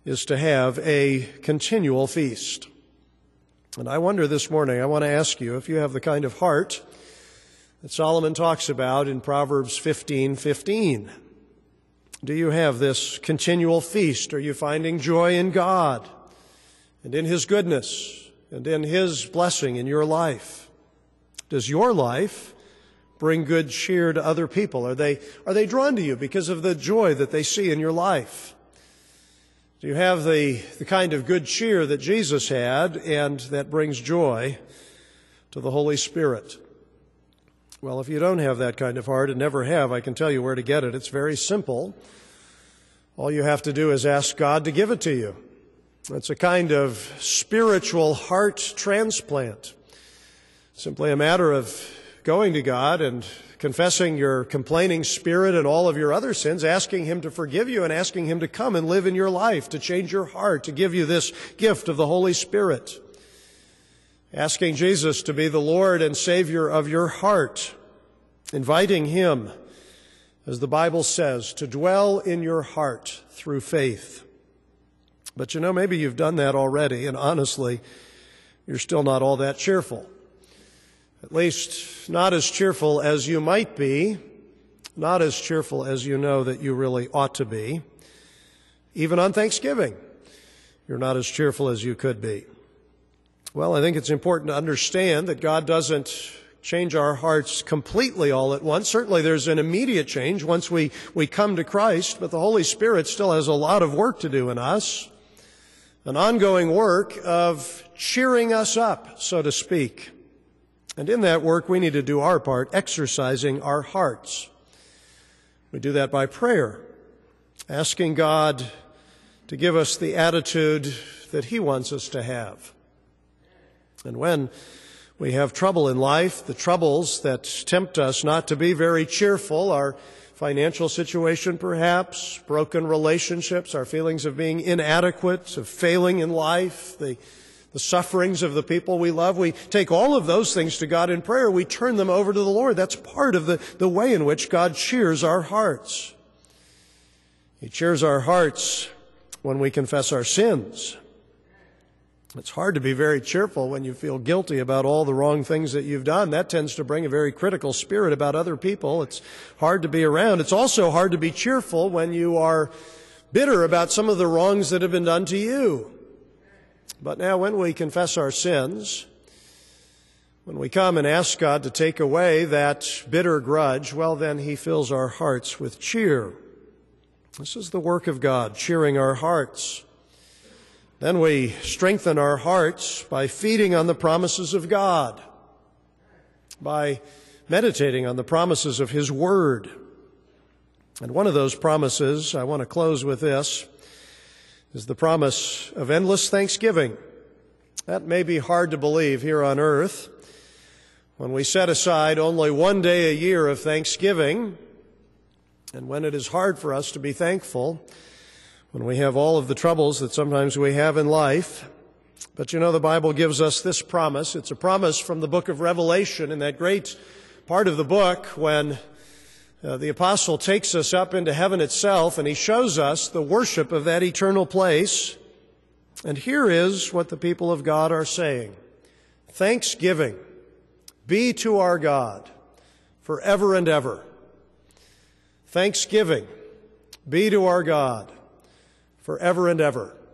is to have a continual feast. And I wonder this morning, I want to ask you if you have the kind of heart that Solomon talks about in Proverbs 15:15. Do you have this continual feast? Are you finding joy in God and in His goodness and in His blessing in your life? Does your life bring good cheer to other people? Are they drawn to you because of the joy that they see in your life? Do you have the kind of good cheer that Jesus had and that brings joy to the Holy Spirit? Well, if you don't have that kind of heart and never have, I can tell you where to get it. It's very simple. All you have to do is ask God to give it to you. It's a kind of spiritual heart transplant. Simply a matter of going to God and confessing your complaining spirit and all of your other sins, asking Him to forgive you and asking Him to come and live in your life, to change your heart, to give you this gift of the Holy Spirit. Asking Jesus to be the Lord and Savior of your heart, inviting Him, as the Bible says, to dwell in your heart through faith. But you know, maybe you've done that already, and honestly, you're still not all that cheerful. At least not as cheerful as you might be, not as cheerful as you know that you really ought to be. Even on Thanksgiving, you're not as cheerful as you could be. Well, I think it's important to understand that God doesn't change our hearts completely all at once. Certainly there's an immediate change once we come to Christ, but the Holy Spirit still has a lot of work to do in us, an ongoing work of cheering us up, so to speak. And in that work, we need to do our part, exercising our hearts. We do that by prayer, asking God to give us the attitude that He wants us to have. And when we have trouble in life, the troubles that tempt us not to be very cheerful, our financial situation perhaps, broken relationships, our feelings of being inadequate, of failing in life, the sufferings of the people we love, we take all of those things to God in prayer. We turn them over to the Lord. That's part of the way in which God cheers our hearts. He cheers our hearts when we confess our sins. It's hard to be very cheerful when you feel guilty about all the wrong things that you've done. That tends to bring a very critical spirit about other people. It's hard to be around. It's also hard to be cheerful when you are bitter about some of the wrongs that have been done to you. But now when we confess our sins, when we come and ask God to take away that bitter grudge, well, then He fills our hearts with cheer. This is the work of God, cheering our hearts. Then we strengthen our hearts by feeding on the promises of God, by meditating on the promises of His Word. And one of those promises, I want to close with this, is the promise of endless thanksgiving. That may be hard to believe here on earth. When we set aside only one day a year of Thanksgiving, and when it is hard for us to be thankful, when we have all of the troubles that sometimes we have in life. But you know, the Bible gives us this promise. It's a promise from the book of Revelation, in that great part of the book when the apostle takes us up into heaven itself, and he shows us the worship of that eternal place. And here is what the people of God are saying. Thanksgiving be to our God forever and ever. Thanksgiving be to our God forever and ever.